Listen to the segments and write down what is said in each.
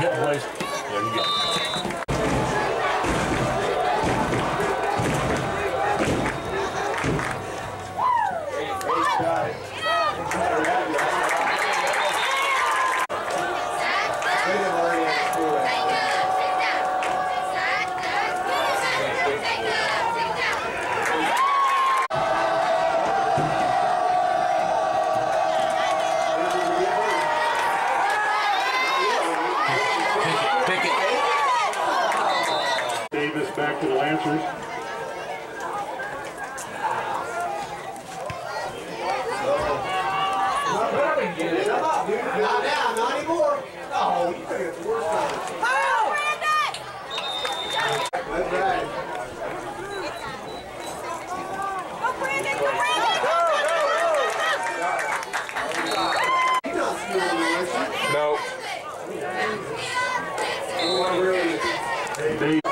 hit, boys. There you go. Back to the Lancers. Come up, dude. Not now, not anymore. Oh, you think it's the worst time. Oh, Brandon! That's right. Go, Brandon! Go, Brandon! You're not stealing the listen. No. Oh, really? They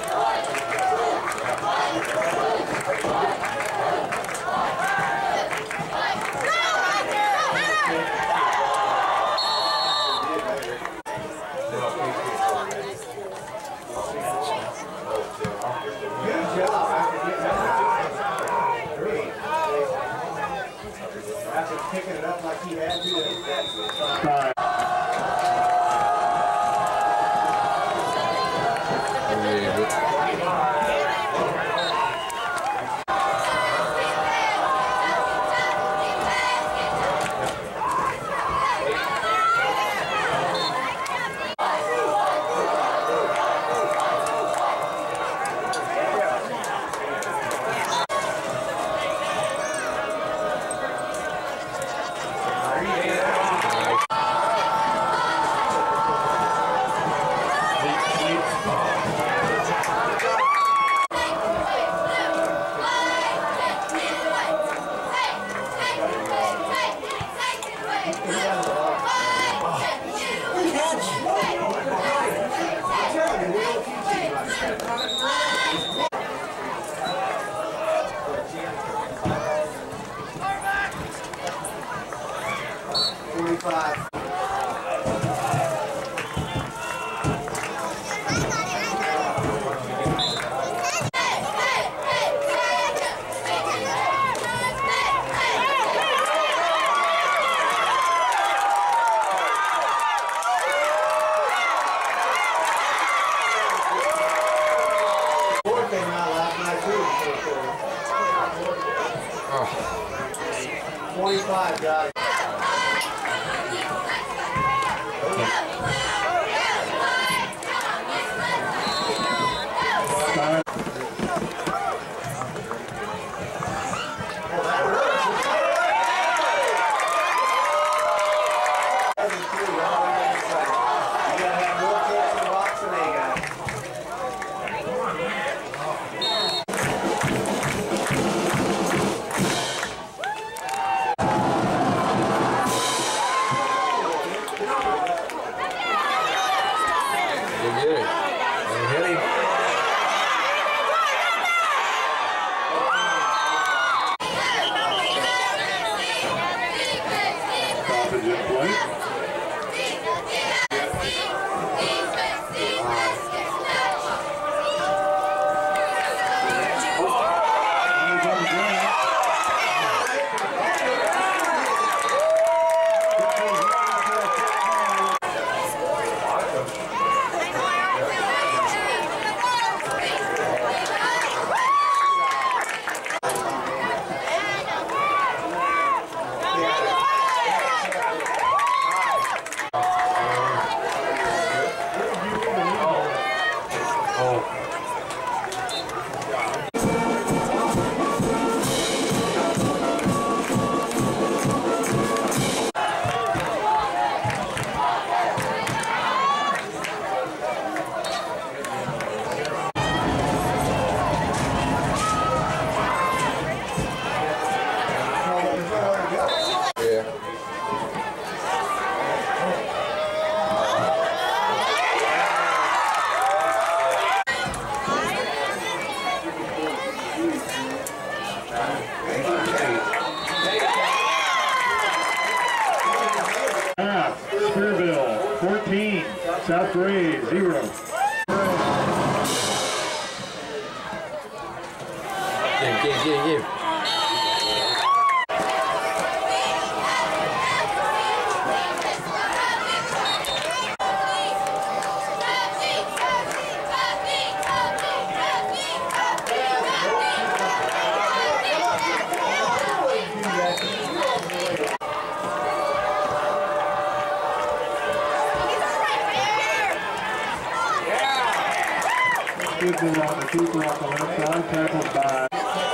45. Oh. 25, guys. South Gray, 0. Give. Spearville on the keeper off the left side, tackled by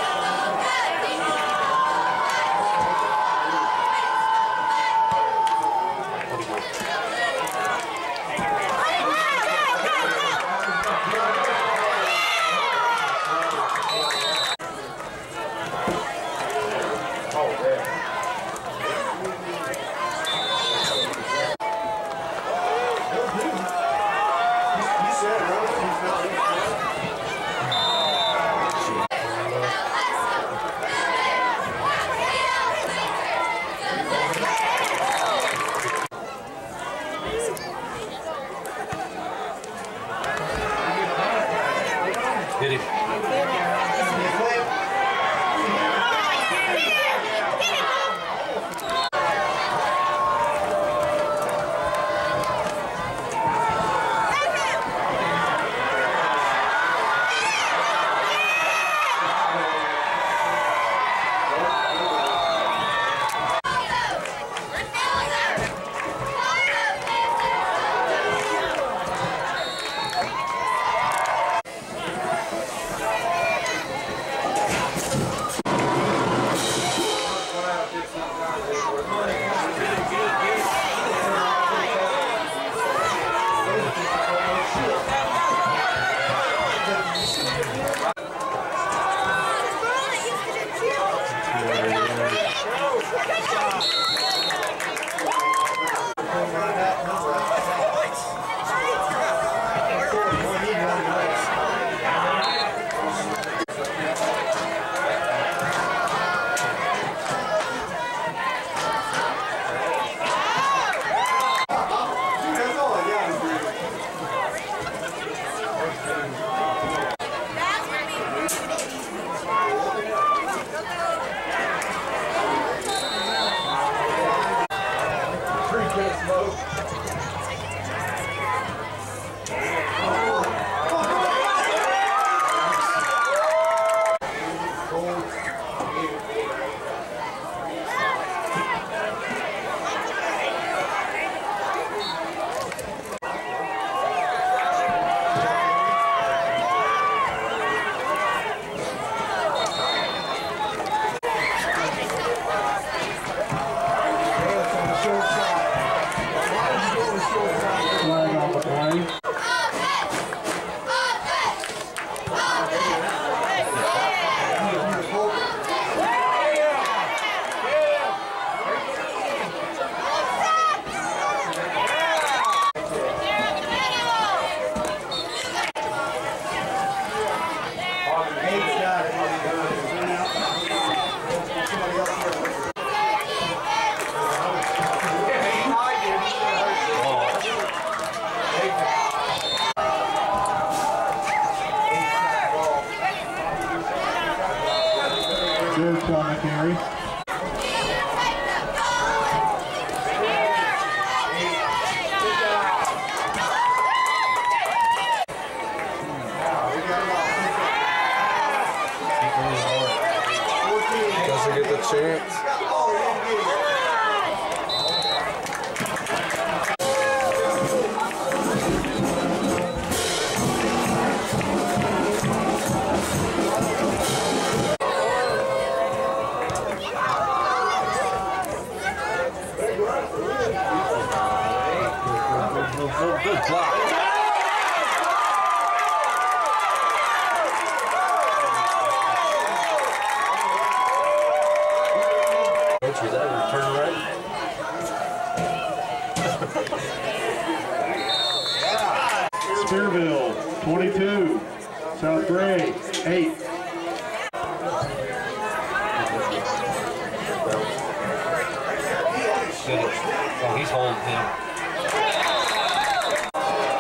Hit him. George on the carry. Doesn't get the chance. Good block. Coach, was that a return right? Spearville, 22. South Gray, 8. Oh, he's holding him.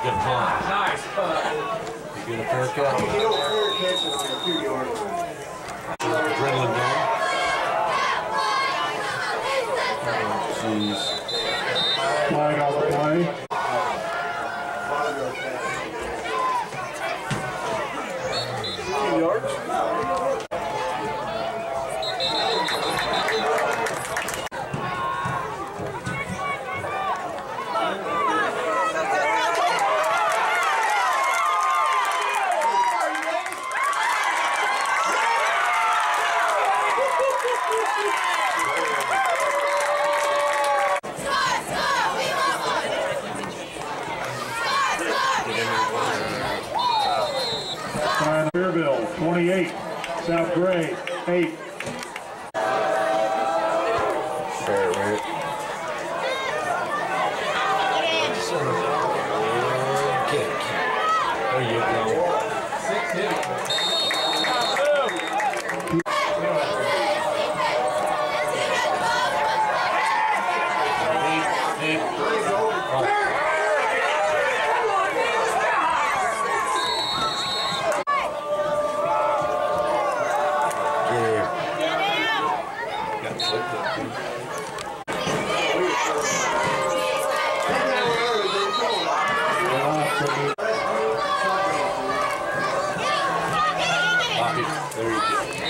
Good punt. Nice punt. You get a fair catch. You don't fair catch it on a 2-yard line. Adrenaline down. Jeez. Flag on the play. 5-yard catch. 2 yards. Spearville, 28. South Gray, 8. Fair, right? Kick. There you go. There you go.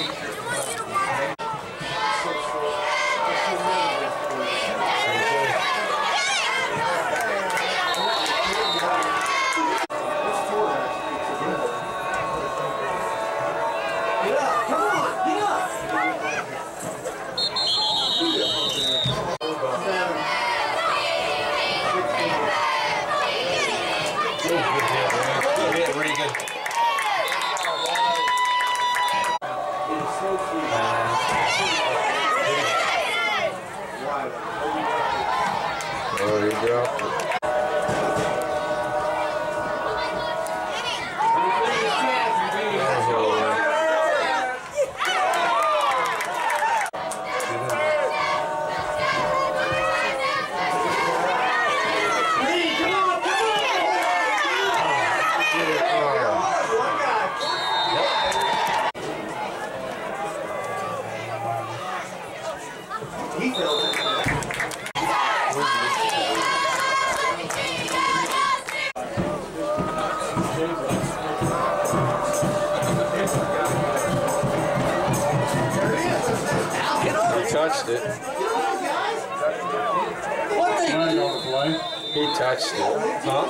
Really good. There you go. He filled it. He touched it. Flag on the play. He touched it. Huh?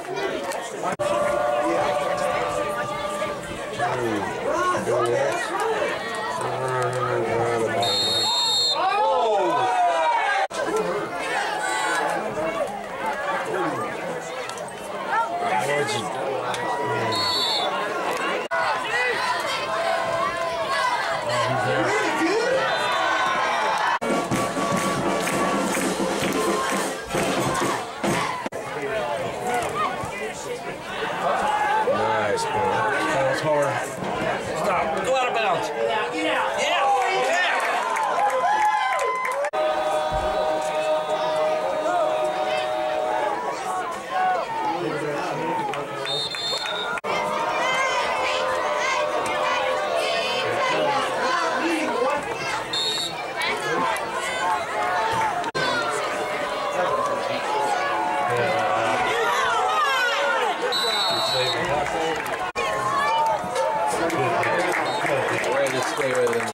Nice, bro. That was hard. Stop. Go out of bounds. Get out. Get out. Yeah. Way to stay with him.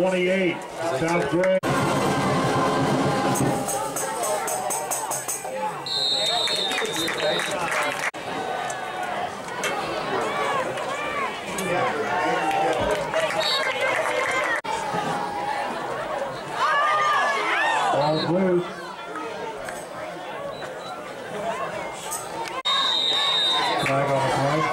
28, South Gray. Ball's loose. Flag on the play.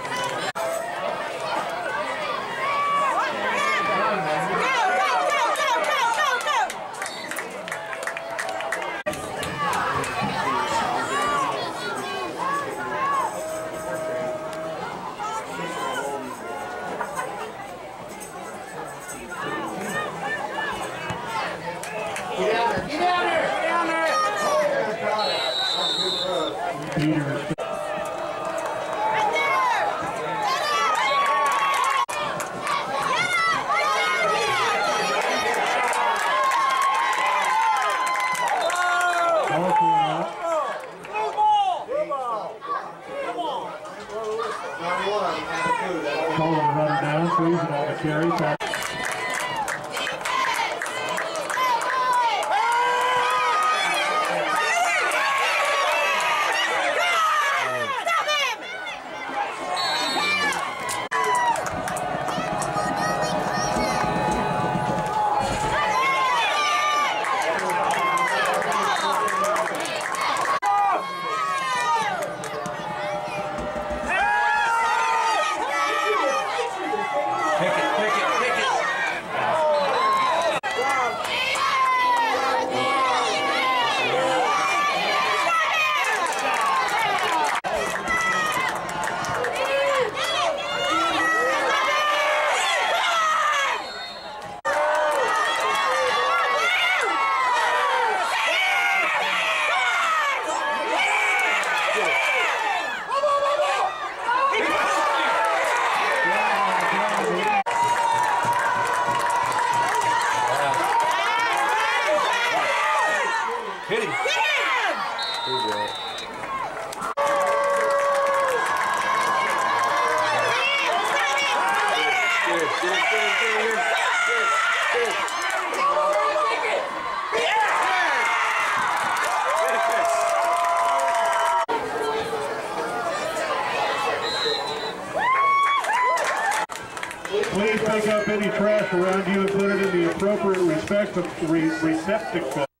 Calling the runner down, squeezing on the carry. Hit him. Please pick up any trash around you and put it in the appropriate receptacle.